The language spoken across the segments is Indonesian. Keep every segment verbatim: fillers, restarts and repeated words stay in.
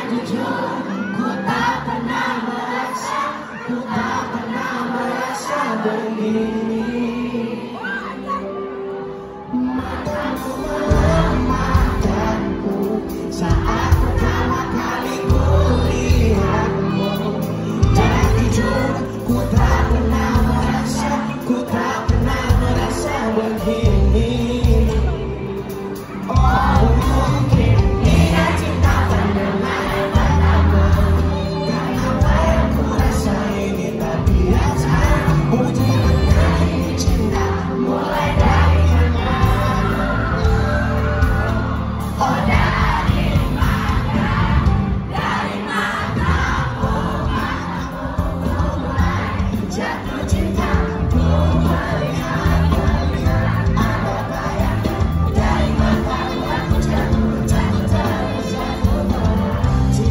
jujur, ku tak pernah merasa, ku tak pernah merasa begini. Matamu melemahkanku saat pertama kali ku lihatmu. Dan jujur, ku tak pernah merasa, ku tak pernah merasa begini. Oh, mungkin ini cinta pendengar pertama, karena apa yang ku rasa ini tak biasa. Oh, jangan ini cinta mulai dari mana? Oh, dari mana? Dari mana? Oh, mana? Oh, mulai jatuh cinta. Ku melihat, melihat ada bayangan dari matamu. Aku jatuh, jatuh terus, jatuh berhenti.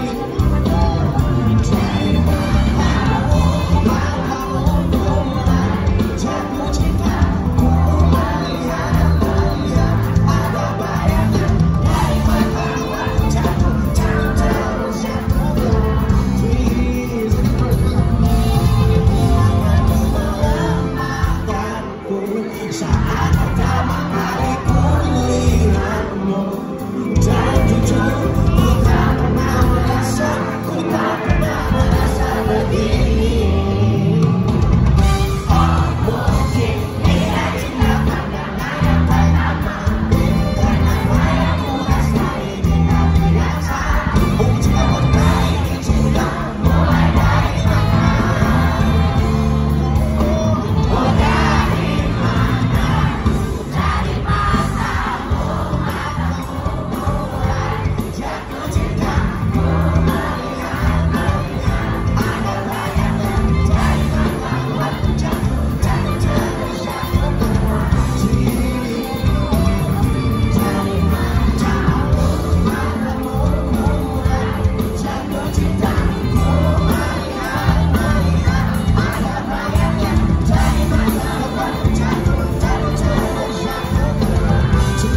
Dari matamu, matamu ku mulai jatuh cinta. Ku melihat, melihat ada bayangan dari matamu. Aku jatuh, jatuh terus, jatuh berhenti. Melemahkanku saat pertama kali ku lihatmu. Dan jujur, ku tak pernah merasa, ku tak pernah merasa begini. Oh, mungkin ini cinta pandangan yang pertama, karena apa yang ku rasa ini tak biasa. Oh, jika kau tahu ini cinta mulai dari mana? Oh, dari mana? Dari matamu, matamu ku mulai jatuh cinta. Ku melihat, melihat ada bayangan dari matamu. Aku jatuh, jatuh terus, jatuh berhenti. Dari matamu, matamu ku mulai jatuh cinta. Ku melihat, melihat ada bayangan dari matamu. Aku jatuh, jatuh terus, jatuh berhenti.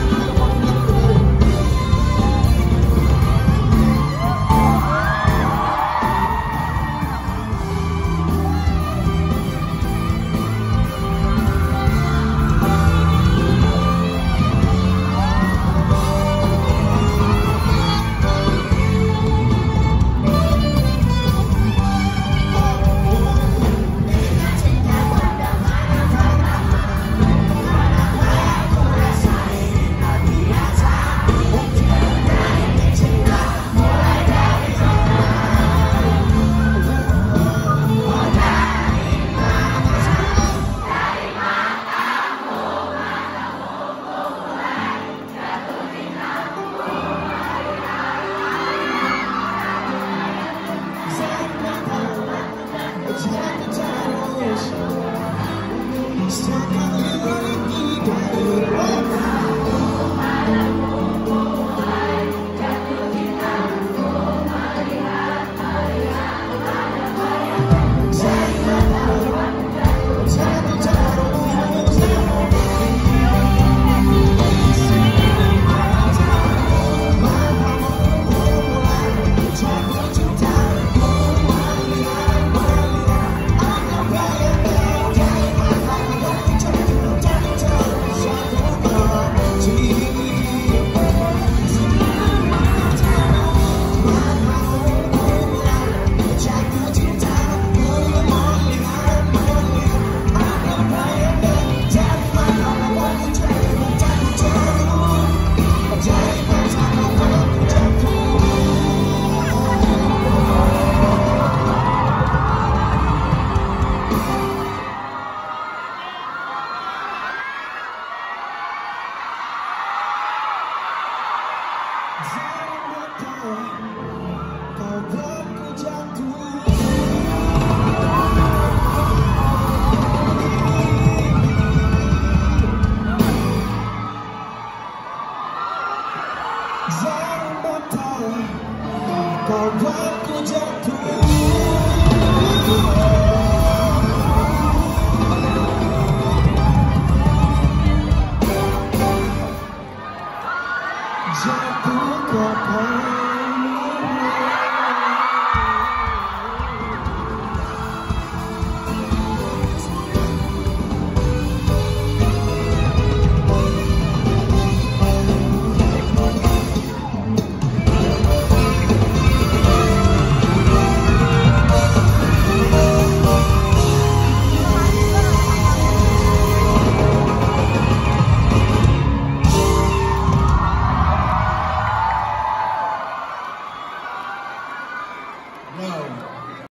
Kau buatku jatuh.